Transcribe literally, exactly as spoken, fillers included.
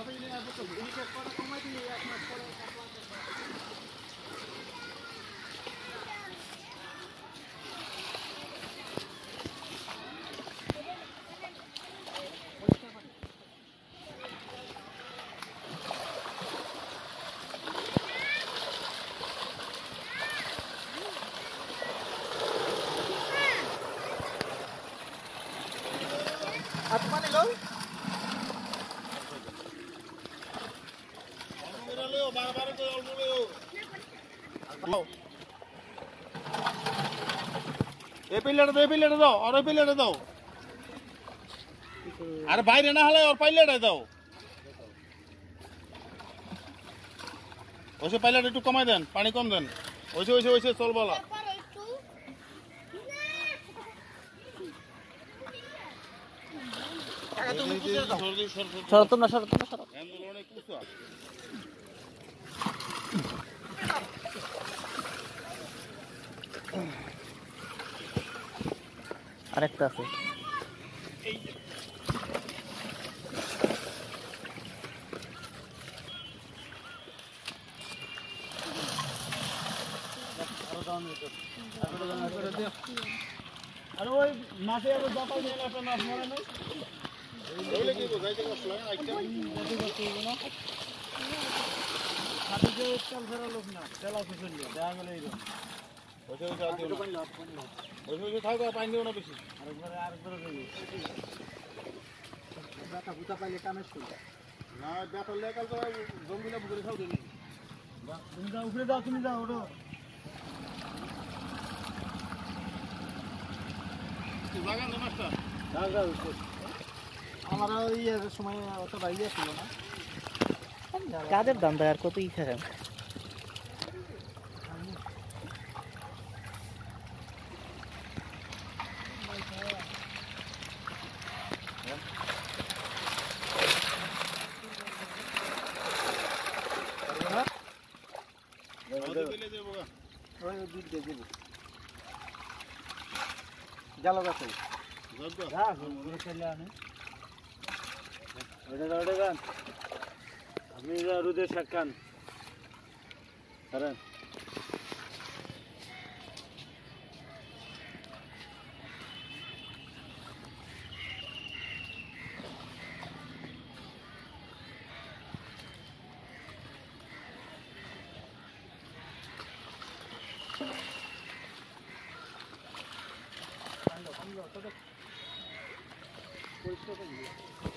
Apa nih lo? A plate दो a plate दो और ए पिलेट दो अरे বাইরে না হলে और পাইলেট দাও ওইসে পাইলেট একটু কমাই দেন পানি কম দেন ওইসে ওইসে ওইসে চল বলা সরো তোমরা সরো তোমরা সরো আন্দোলনে কুসা আরেকটা আছে আরে ওই মাছে আবার জাপাই নিয়ে একটা মাছ মরে নাই ওইলে কি গো যাইতে কষ্ট লাগে আইটা যাইতে কষ্ট হইব না সাথে যে চাল ফেরা লোক না তেলা ফসল নিয়ে দেখা গেল এই ওইসে ওইসে আদিও না ওইসে ওইসে থাকো পানি দিও না বেশি আরেকবার আরেকবার যাইবে ব্যথা বুতা পাইলে কামের শুরু না ব্যথা লেকাল তো জঙ্গিলা বুকরে খাও দেনি তুমি যাও উপরে যাও তুমি যাও ওঠো লাগান না মাস্টার লাগা হইছে আমার ওই সময় অত বাইরে ছিল না কাদের দাম আর কত ই খাবেন জালো গাছে আপনি রোদে শাকান কারণ পরিষ্কার